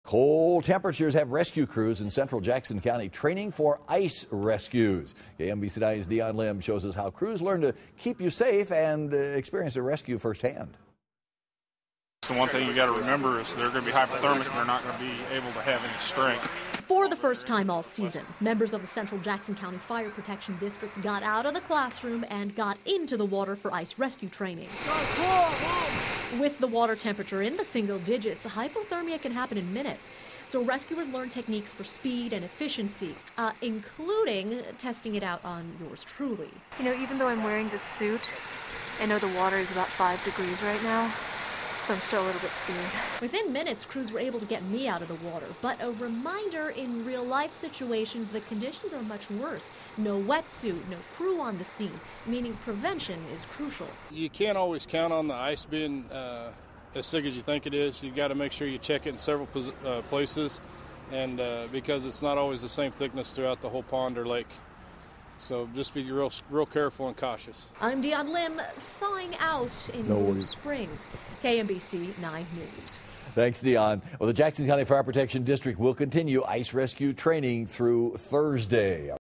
Cold temperatures have rescue crews in central Jackson County training for ice rescues. KMBC 9's Dion shows us how crews learn to keep you safe and experience a rescue firsthand. The one thing you got to remember is they're going to be hypothermic and they're not going to be able to have any strength. For the first time all season, members of the Central Jackson County Fire Protection District got out of the classroom and got into the water for ice rescue training. With the water temperature in the single digits, hypothermia can happen in minutes. So rescuers learn techniques for speed and efficiency, including testing it out on yours truly. You know, even though I'm wearing this suit, I know the water is about 5 degrees right now. So I'm still a little bit scared. Within minutes, crews were able to get me out of the water. But a reminder, in real-life situations, the conditions are much worse. No wetsuit, no crew on the scene, meaning prevention is crucial. You can't always count on the ice being as thick as you think it is. You've got to make sure you check it in several places, and because it's not always the same thickness throughout the whole pond or lake. So just be real careful and cautious. I'm Dion Lim, thawing out in Blue Springs. KMBC 9 News. Thanks, Dion. Well, the Jackson County Fire Protection District will continue ice rescue training through Thursday.